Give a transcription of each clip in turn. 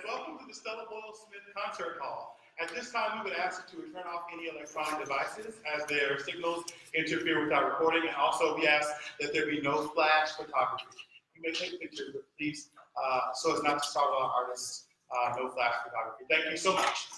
welcome to the Stella Boyle-Smith Concert Hall. At this time, we would ask you to turn off any electronic devices as their signals interfere with our recording, and also we ask that there be no flash photography. You may take pictures, but please, so as not to startle our artists, no flash photography. Thank you so much.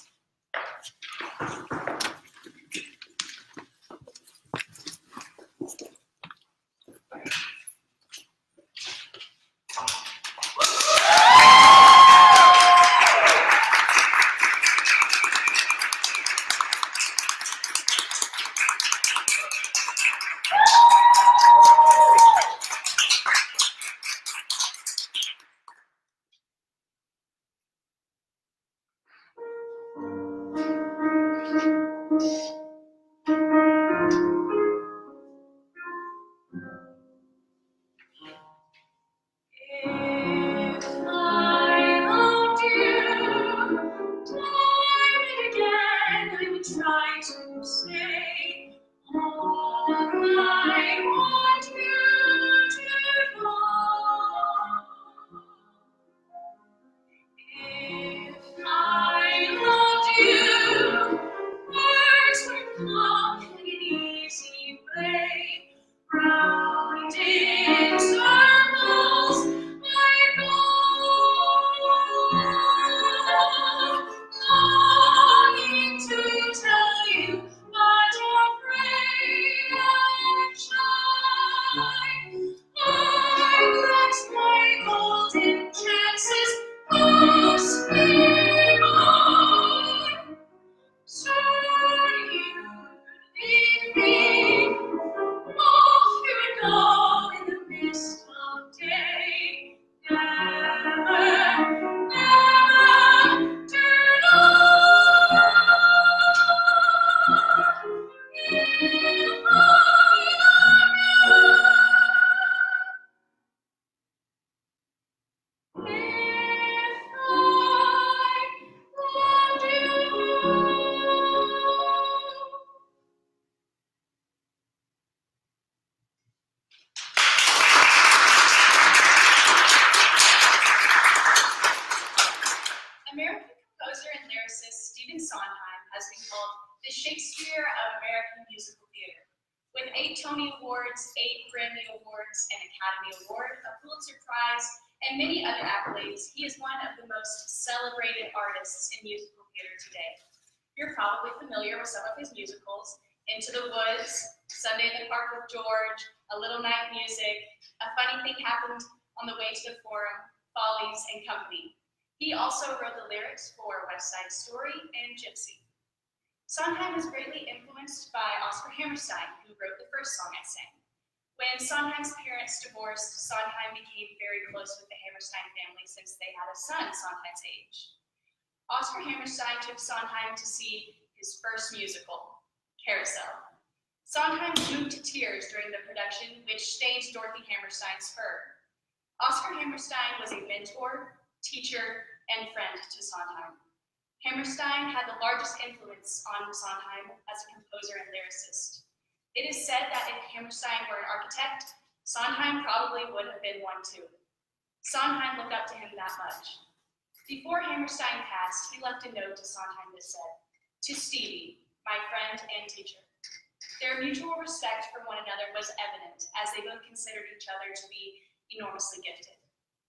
American composer and lyricist Stephen Sondheim has been called the Shakespeare of American musical theater. With 8 Tony Awards, 8 Grammy Awards, an Academy Award, a Pulitzer Prize, and many other accolades, he is one of the most celebrated artists in musical theater today. You're probably familiar with some of his musicals: Into the Woods, Sunday in the Park with George, A Little Night Music, A Funny Thing Happened on the Way to the Forum, Follies, and Company. He also wrote the lyrics for West Side Story and Gypsy. Sondheim was greatly influenced by Oscar Hammerstein, who wrote the first song I sang. When Sondheim's parents divorced, Sondheim became very close with the Hammerstein family since they had a son Sondheim's age. Oscar Hammerstein took Sondheim to see his first musical, Carousel. Sondheim was moved to tears during the production, which stained Dorothy Hammerstein's fur. Oscar Hammerstein was a mentor, teacher, and friend to Sondheim. Hammerstein had the largest influence on Sondheim as a composer and lyricist. It is said that if Hammerstein were an architect, Sondheim probably would have been one too. Sondheim looked up to him that much. Before Hammerstein passed, he left a note to Sondheim that said, "To Stevie, my friend and teacher." Their mutual respect for one another was evident, as they both considered each other to be enormously gifted.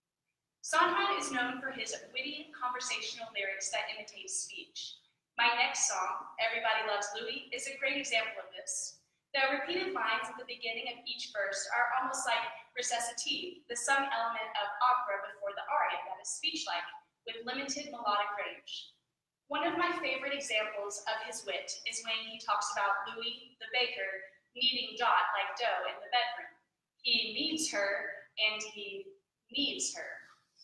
Sondheim is known for his witty conversational lyrics that imitate speech. My next song, Everybody Loves Louie, is a great example of this. The repeated lines at the beginning of each verse are almost like recitative, the sung element of opera before the aria that is speech-like, with limited melodic range. One of my favorite examples of his wit is when he talks about Louie, the baker, kneading Dot like dough in the bedroom. He needs her, and he needs her.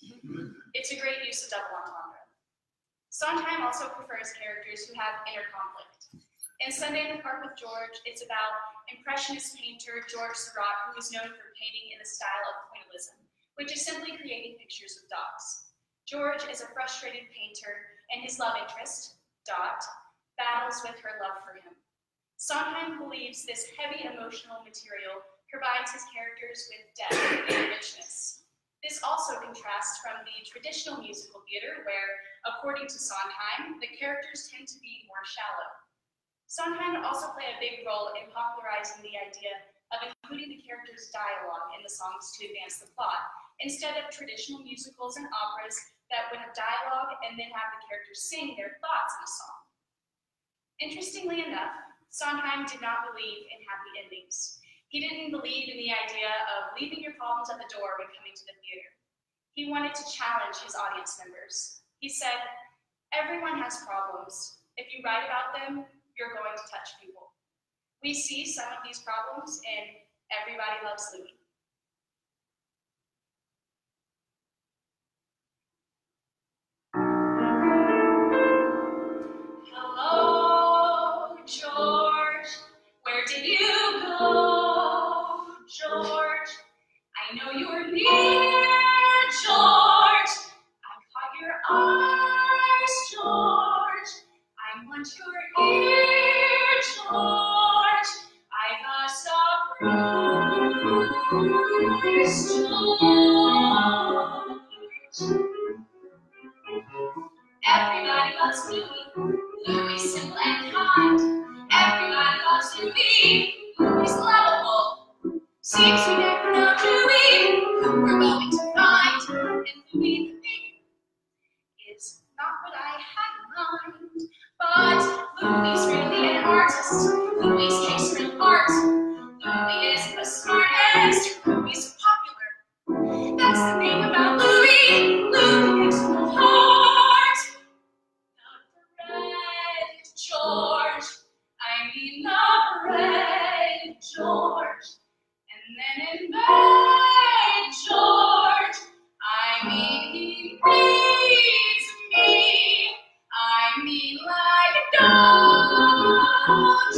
It's a great use of double entendre. Sondheim also prefers characters who have inner conflict. In Sunday in the Park with George, it's about Impressionist painter George Seurat, who is known for painting in the style of pointillism, which is simply creating pictures of dogs. George is a frustrated painter, and his love interest, Dot, battles with her love for him. Sondheim believes this heavy emotional material provides his characters with depth and richness. This also contrasts from the traditional musical theater where, according to Sondheim, the characters tend to be more shallow. Sondheim also played a big role in popularizing the idea of including the characters' dialogue in the songs to advance the plot, instead of traditional musicals and operas that would have dialogue and then have the characters sing their thoughts in a song. Interestingly enough, Sondheim did not believe in happy endings. He didn't believe in the idea of leaving your problems at the door when coming to the theater. He wanted to challenge his audience members. He said, "Everyone has problems. If you write about them, you're going to touch people." We see some of these problems in Everybody Loves Louie. Hello, George. Where did you go, George? I know you're near, George. I caught your eyes, George. I want your ear, George. I got surprised, George. Everybody loves Louie. Louie's simple and kind. Everybody loves Louie. Louie's lovable. Seems we never know Louie, who we're going to find. And Louie the Big is not what I had in mind. But Louie's really an artist. Louie's taste in art. Louie isn't the smartest. Louie's popular. That's the thing about Louie. Louie is the heart. Not bread, George. I mean not bread, George. And then in bed, George. I mean he reads me. I mean like a dog,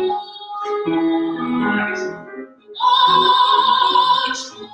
George. Oh,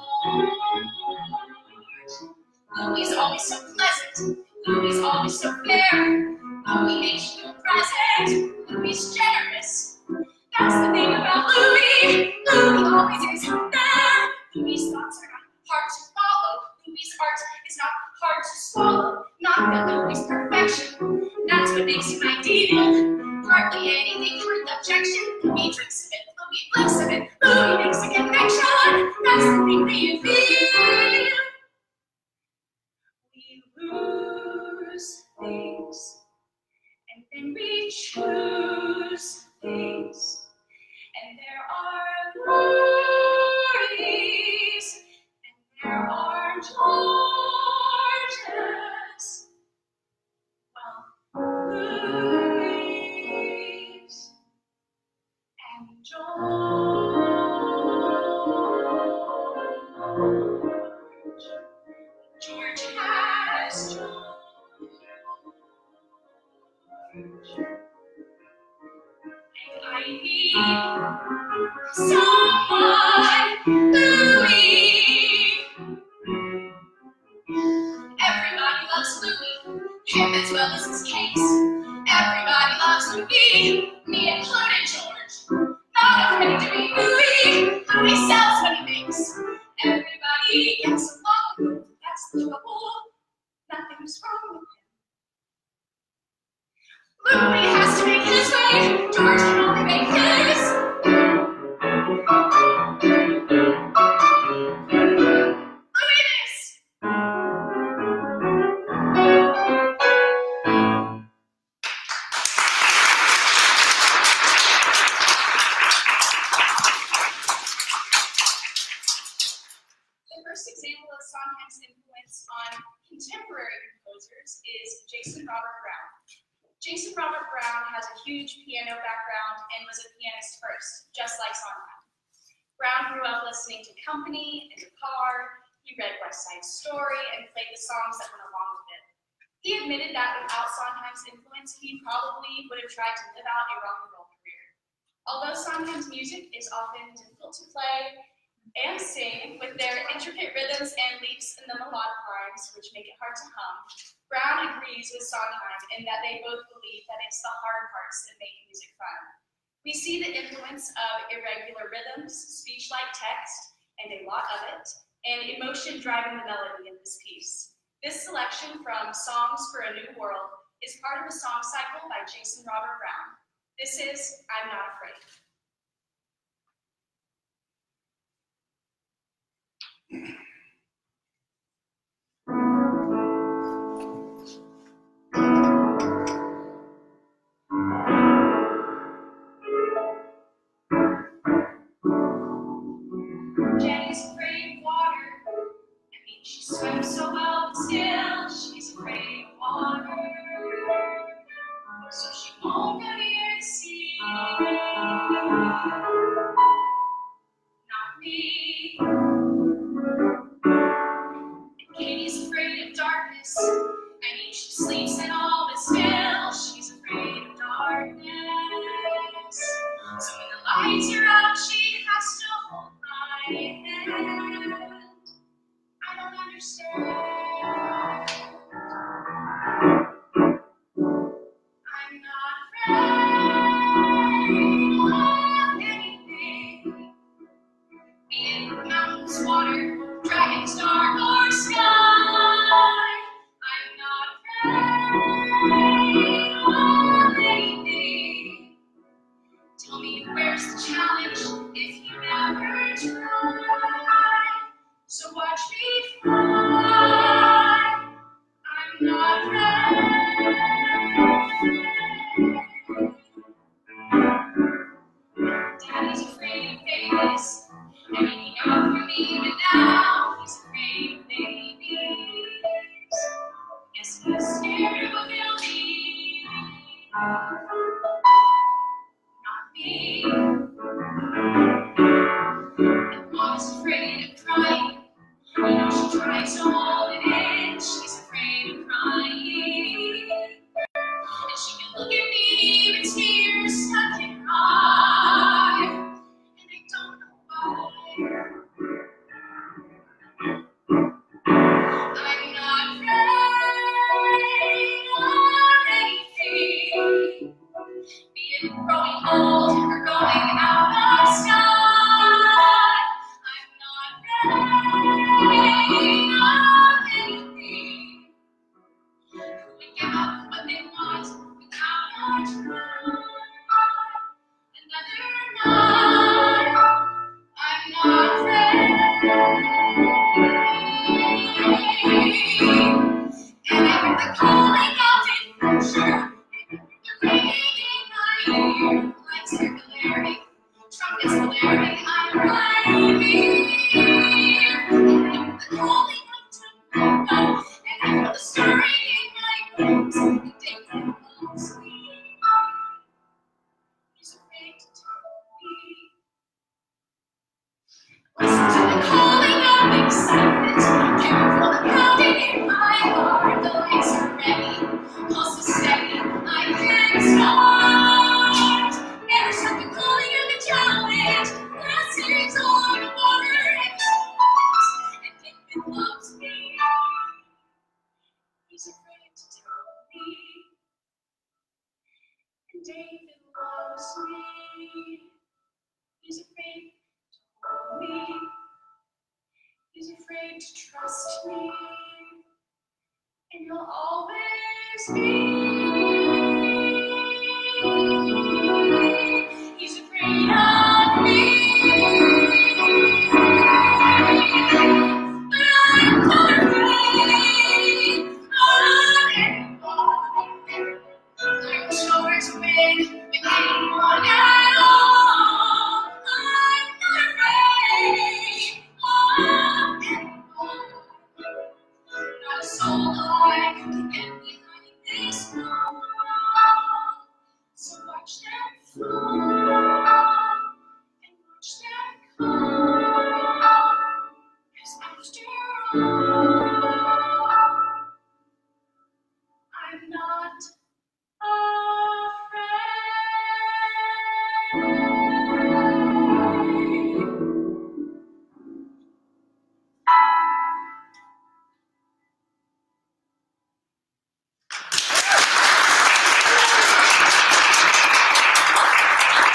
George. Louie's always so pleasant. Louie's always so fair. Louie makes you present. Louie's generous. That's the thing about Louie. Louie always is there. Louie's thoughts are not hard to follow. Louie's art is not hard to swallow. Not that Louie's perfection. That's what makes him ideal. Hardly anything for objection. Louie drinks of it. Louie blinks of it. Louie makes a connection. That's the thing that you feel. We lose things, and then we choose things. And there are worries, and there are Georges. Well, Louis and George. George has George. And I need someone, Louie. Everybody loves Louie, him as well as his case. Everybody loves Louie, me included, George. Not afraid to be Louie. Louie sells what he makes. Everybody gets along. That's the trouble. Nothing's wrong with him. Louie has to make his way. George can only make his. Louie this. The first example of Sondheim's influence on contemporary composers is Jason Robert Brown. Jason Robert Brown has a huge piano background and was a pianist first, just like Sondheim. Brown grew up listening to company in the car. He read West Side Story and played the songs that went along with it. He admitted that without Sondheim's influence, he probably would have tried to live out a rock and roll career. Although Sondheim's music is often difficult to play and sing with their intricate rhythms and leaps in the melodic lines, which make it hard to hum, Brown agrees with Sondheim in that they both believe that it's the hard parts that make music fun. We see the influence of irregular rhythms, speech-like text, and a lot of it, and emotion driving the melody in this piece. This selection from Songs for a New World is part of a song cycle by Jason Robert Brown. This is I'm Not Afraid. Jenny's afraid of water. I mean, she swims so well, but still she's afraid of water. So she won't go near the sea. Not me. And Katie's afraid of darkness. I mean, she sleeps and all, but still she's afraid of darkness. So when the lights are out, she has to hold my hand. I don't understand. I'm not afraid of anything. Be it mountains, water, dragons, dark, or sky. I'm not afraid of anything. Tell me where's the challenge if you never try. So watch me fly. I'm not afraid. Daddy's afraid of babies. And he out for me, but now he's afraid of babies. Guess he's scared of what they'll be. Not me. And Mom's afraid of crying. You know she tries to hold it in. She's afraid of crying. And she can look at me with tears stuck in her eye. And I don't know why. I'm not afraid of anything. Be it growing old or going out of sky. I'm not afraid of anything. Who would give up what they want without a try? Another night. I'm not afraid. And I hear the calling of adventure. The ringing in my ear. Like circulary, trumpets blaring, I'm right here. And I hear the calling of tomorrow. And I feel the stirring in my bones. The day that loves me. He's afraid to tell me. Listen to the calling of excitement. Can you feel the pounding in my heart? The lights are ready, pulse is steady. I can't start. There's something calling of the challenge. Blessings on the water and stars. And David loves me. He's afraid to tell me. And David loves me. He's afraid to hold me. He's afraid to trust me, and he'll always be. He's afraid of me, but I'm not afraid of anyone. I'm sure to win with anyone at all. I'm not afraid of anyone. Not a soul alive can get behind this wall. So watch them fall and watch them come. 'Cause after all, I'm not afraid.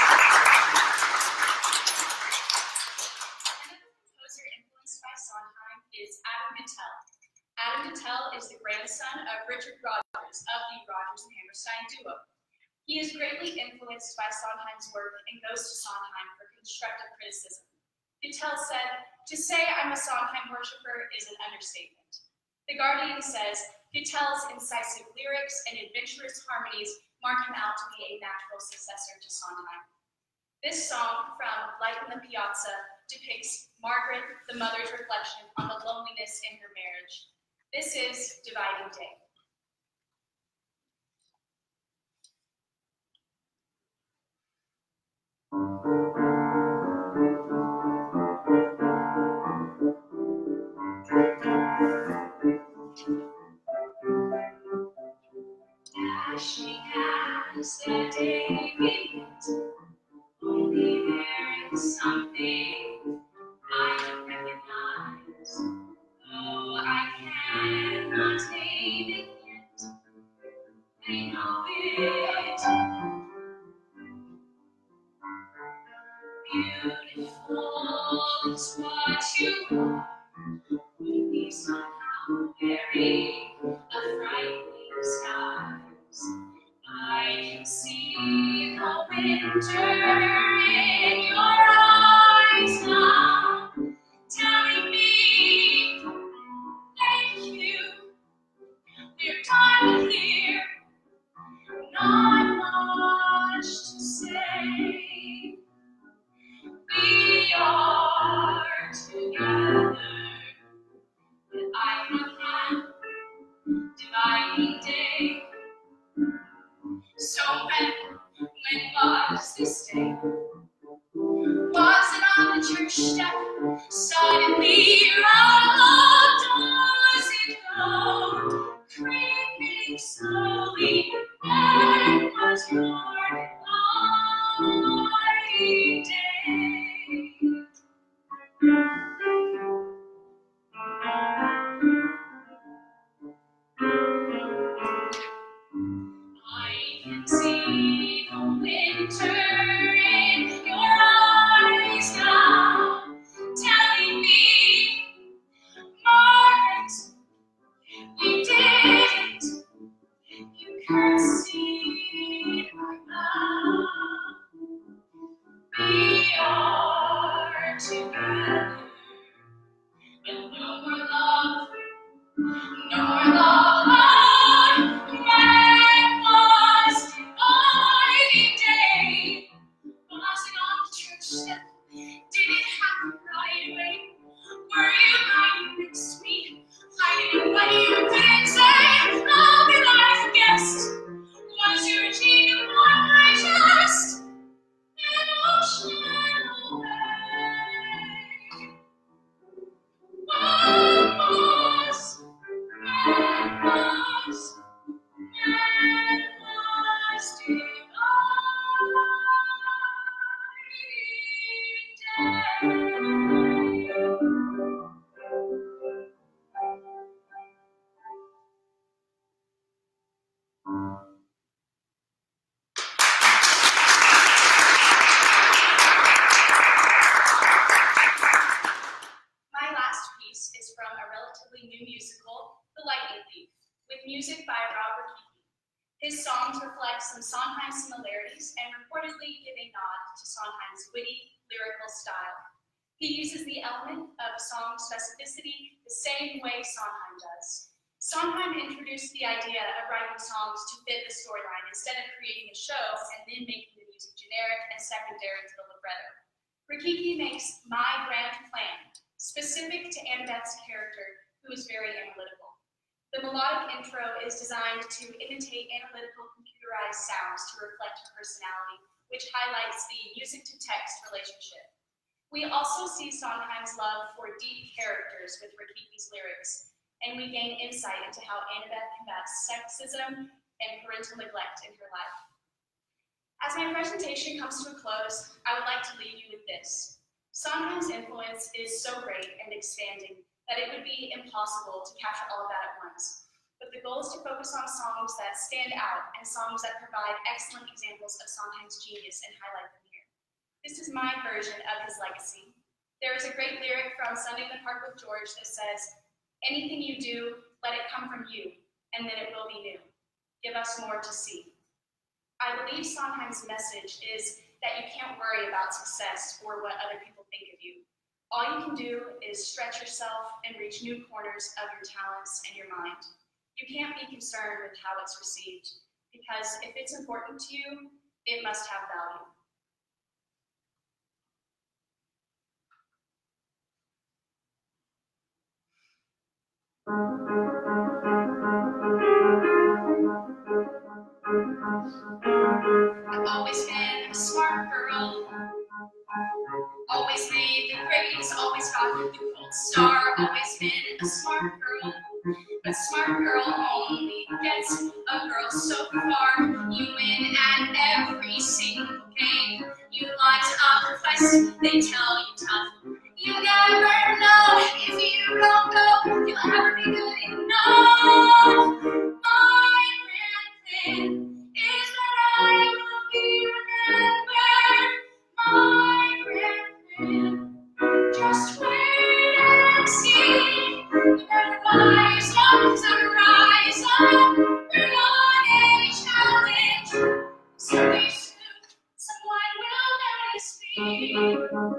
Another composer influenced by Sondheim Richard Rodgers of the Rodgers and Hammerstein duo. He is greatly influenced by Sondheim's work and goes to Sondheim for constructive criticism. Vittel said, "To say I'm a Sondheim worshiper is an understatement." The Guardian says, Vittel's incisive lyrics and adventurous harmonies mark him out to be a natural successor to Sondheim. This song from Light in the Piazza depicts Margaret, the mother's reflection on the loneliness in her marriage. This is Dividing Day. Dashing as the day begins, only there is something I recognize. Though I cannot name it yet, I know it. Beautiful is what you are, only somehow wearing a frightening skies. I can see the winter in your eyes now, telling me, thank you, we're done here, not much to say. We are together, but I have had dividing day. So when was this day? Was it on the church step? Suddenly how does it go? Creeping slowly, and was your dividing day. I can see the winter in your eyes now, telling me, Margaret, we did it. You can see our love. We are together, but no more love, no more love. When was dividing day? Was it on the church step? Did it happen right away? Were you lying next to me, hiding what you couldn't say? I'll be like a guest. Was your cheek upon my chest? An ocean away. When was My last piece is from a relatively new musical, The Lightning Thief, with music by Robert Keefe. His songs reflect some Sondheim similarities and reportedly give a nod to Sondheim's witty, lyrical style. He uses the element of song specificity the same way Sondheim does. Sondheim introduced the idea of writing songs to fit the storyline instead of creating a show and then making the music generic and secondary to the libretto. Rikiki makes My Grand Plan specific to Annabeth's character, who is very analytical. The melodic intro is designed to imitate analytical computerized sounds to reflect her personality, which highlights the music-to-text relationship. We also see Sondheim's love for deep characters with Rikiki's lyrics, and we gain insight into how Annabeth combats sexism and parental neglect in her life. As my presentation comes to a close, I would like to leave you with this. Sondheim's influence is so great and expanding that it would be impossible to capture all of that at once. But the goal is to focus on songs that stand out and songs that provide excellent examples of Sondheim's genius and highlight them here. This is my version of his legacy. There is a great lyric from Sunday in the Park with George that says, "Anything you do, let it come from you. and then it will be new. Give us more to see. I believe Sondheim's message is that you can't worry about success or what other people think of you. All you can do is stretch yourself and reach new corners of your talents and your mind. You can't be concerned with how it's received, because if it's important to you, it must have value. I've always been a smart girl, always made the grades, always got the gold star, always been a smart girl. But smart girl only gets a girl so far. You win at every single game. You line up quests, they tell you tough. You never know if you don't go, you'll ever be good enough. My grand plan is that I will be remembered. My grand plan, just wait and see. You better rise up, rise up. Bring on any challenge. Someday soon, someone will notice me.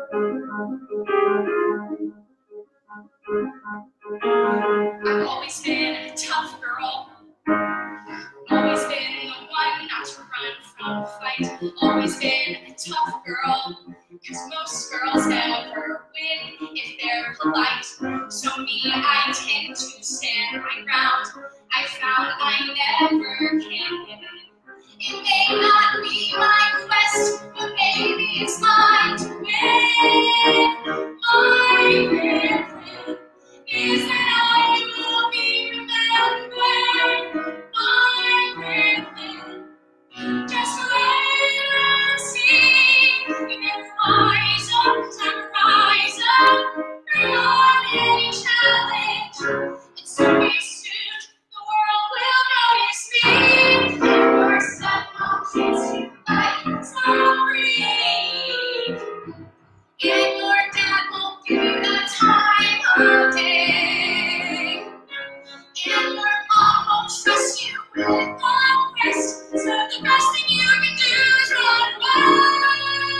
I've always been a tough girl. Always been the one not to run from a fight. Always been a tough girl, cause most girls never win if they're polite. So me, I tend to stand my ground. I found I never can win. It may not be my quest, but maybe it's mine to win. My grand plan is that I will be remembered. My grand plan, just wait and see. You never rise up, never rise up. Bring on any challenge, and someday soon the world will notice me. Your sun will chase you like it's not free. And your dad won't give you the time of day. And your mom won't trust you with the rest. So the best thing you can do is run away.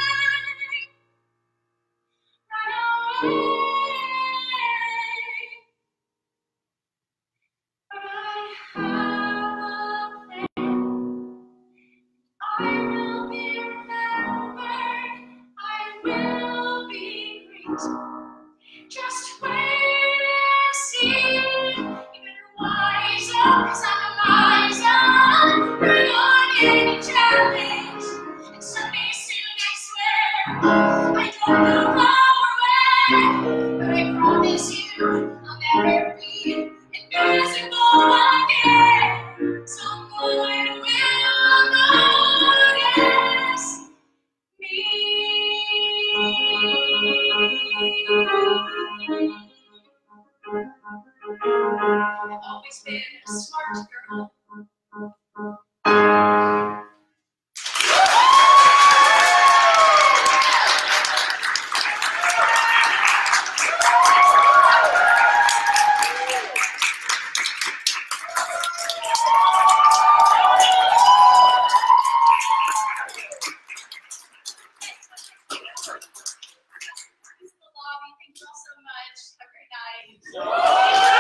Run away. But I have a plan. I will be remembered. I will be great. Just wait and see. You better wise up, cause I'm a wiser. Bring on any challenge. And someday soon, I swear, I don't know how or when, but I promise you, I'll never be invisible again. Someone will notice me. I've always been a smart girl. Thank you all so much. Have a great night.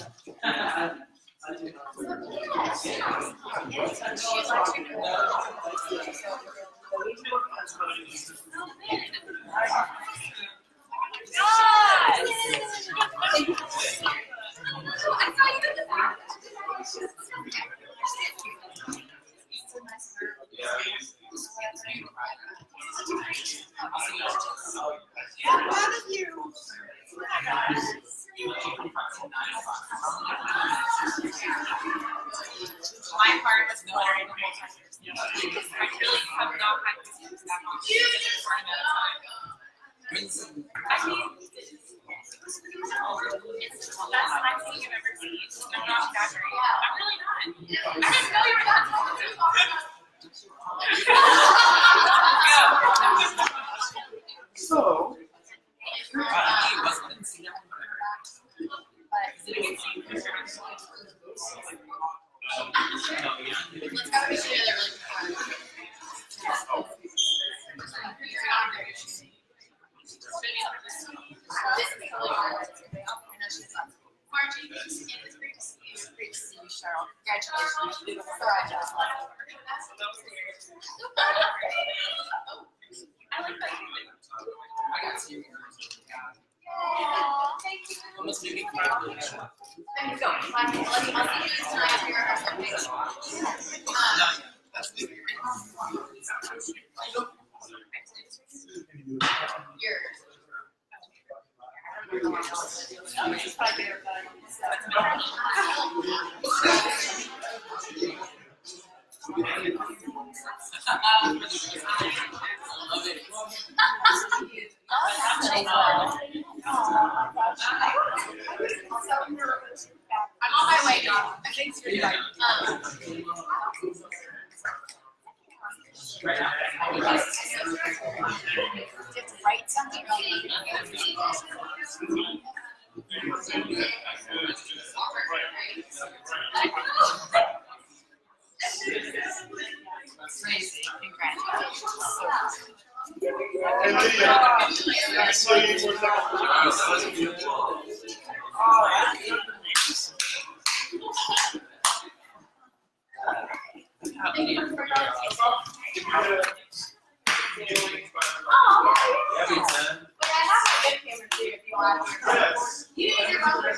My heart was fluttering the whole time. I really have not had to see that much for a minute of time. I mean, it's the best live thing I've ever seen. I'm not exaggerating. I'm really not. I didn't know you were that talented. So, Margie, it's great to see you. It's great to see you, Charl. Congratulations. You did a job. I like that. I got to. Thank you. Almost maybe There you go. I'll see you tonight after your Yours. I'm on my way, John. Thanks for your time. You have to write something really. Crazy. Congratulations. and Lydia, I saw you for a second. But I have a good camera too if you want. Yes. You and your mother.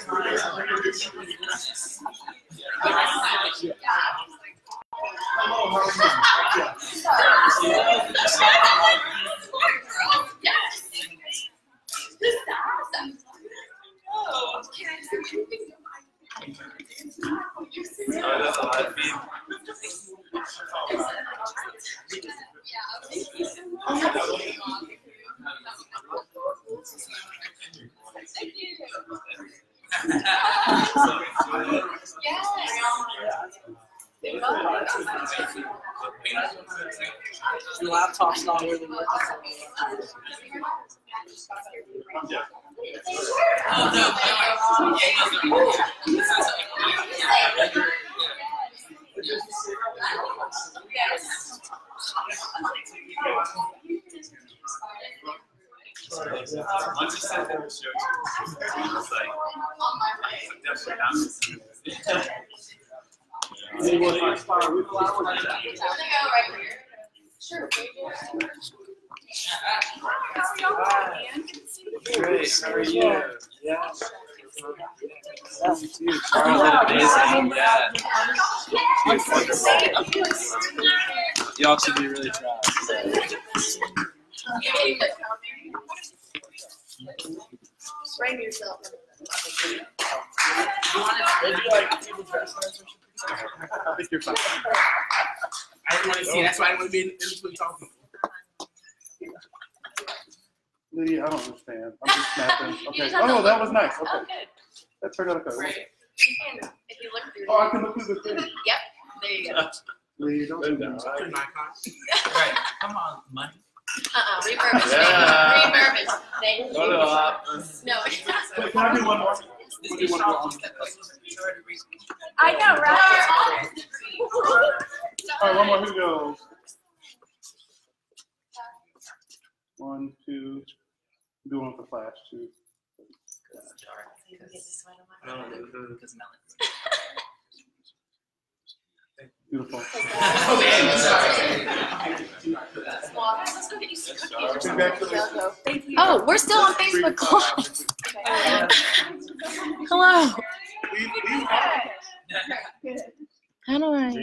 Hello, how are you? Yes. This is awesome. Oh, can I see you? That's a lot of feed. Thank you. Yes. Your laptop's not really working. Yeah. Oh, no. Once you said there was show too, I was like, definitely I'm gonna go right here. Sure. How are y'all, man? great. How are you? Yeah. Charl did amazing. Yeah. Y'all should be really proud. Frame yourself. I think you're fine. I didn't want to see. That's why I didn't want to be in between talking. Lydia, I don't understand. I'm just snapping. Okay. Oh, that was nice. Okay. That turned out okay. Right. If you look through. Oh, I can look through the thing. Yep. There you go. Lydia, don't do that. Turn my car. Right. Come on, money. Reverb. Yeah. Reverb. Thank you. What up? No. Can I do one more? This We'll do is one Charl. more. I know, right? All right, one more. Who goes? 1, 2. Do one with the flash too. Because melon. Beautiful. Let's go get you some cookies. Congratulations. Thank you. Oh, we're still on Facebook Live. Hello. How do I?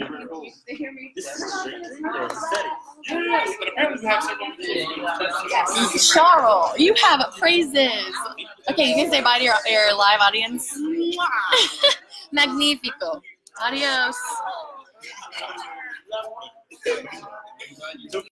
Yes, but apparently we have several. Charl, you have praises. Okay, you can say bye to your live audience. Magnifico. Adios.